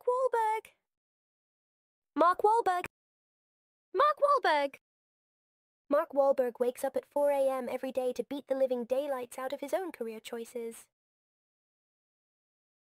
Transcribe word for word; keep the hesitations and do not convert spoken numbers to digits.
Mark Wahlberg. Mark Wahlberg. Mark Wahlberg. Mark Wahlberg wakes up at four a m every day to beat the living daylights out of his own career choices.